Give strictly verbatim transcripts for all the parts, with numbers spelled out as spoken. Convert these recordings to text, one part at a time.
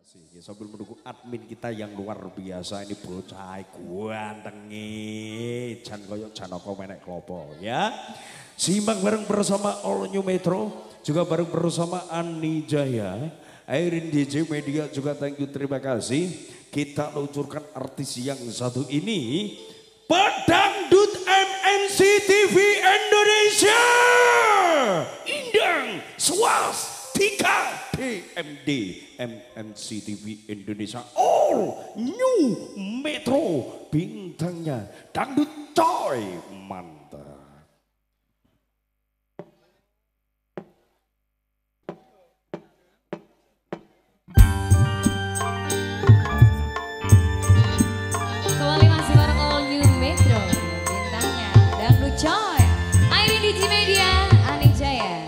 Ya, sambil menunggu admin kita yang luar biasa ini bocah ganteng jan koyo Janaka menek klopo ya. Simak bareng bersama All New Metro, juga bareng bersama Ani Jaya, Airin D J Media juga thank you terima kasih. Kita luncurkan artis yang satu ini, Pedangdut M N C T V Indonesia, Indang Swastika D M D M N C T V Indonesia All New Metro, bintangnya Dangdut Coy mantap. Kembali masih bareng All New Metro, bintangnya Dangdut Coy, Airin D J Media, Ani Jaya.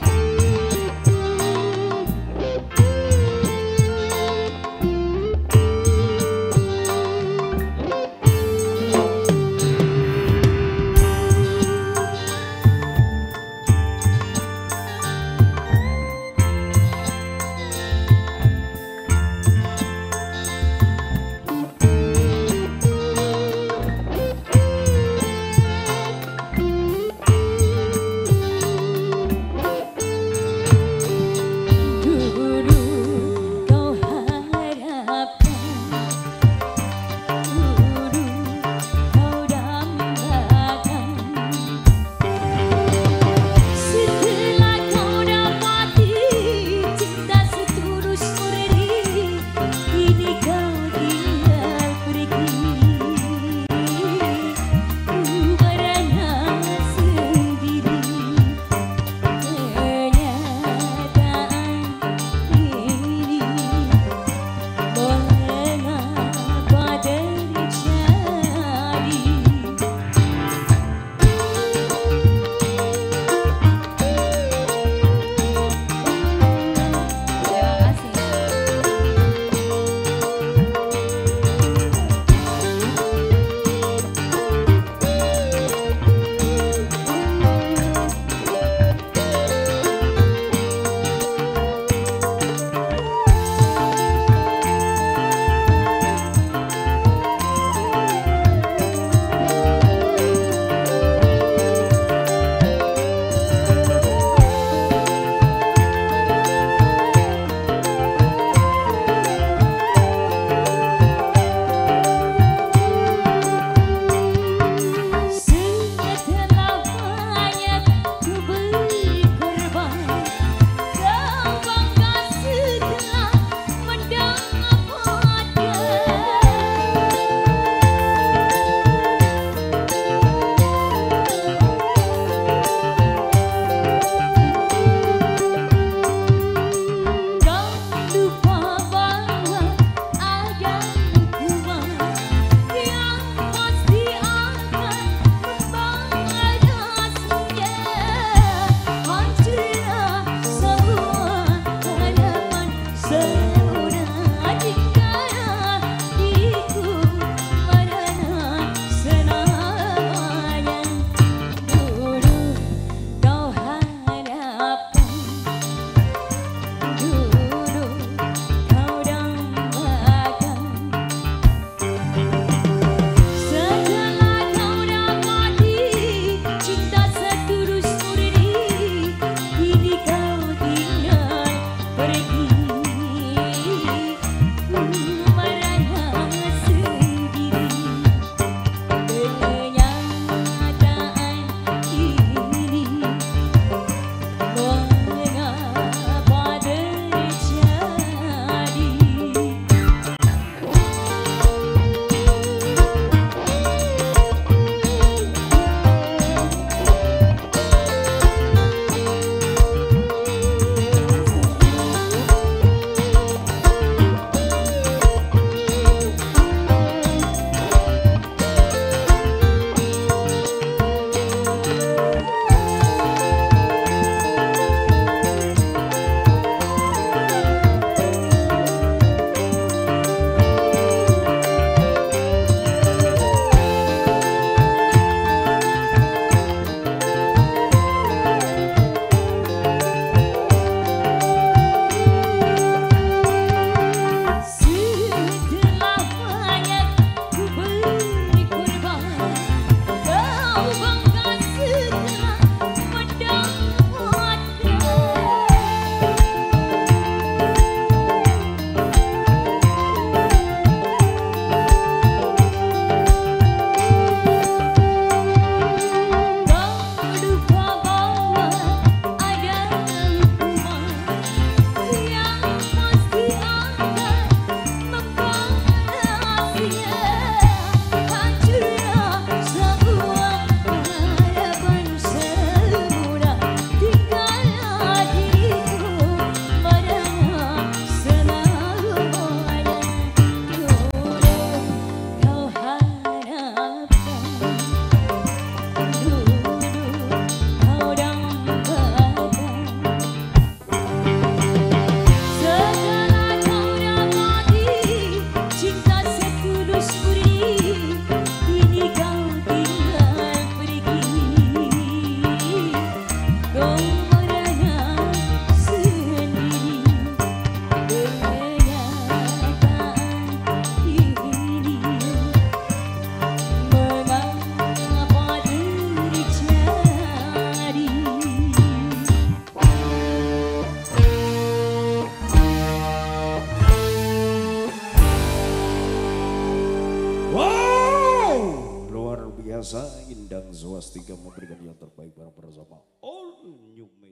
senantiasa Indang Swastika memberikan yang terbaik bareng bersama All New Media.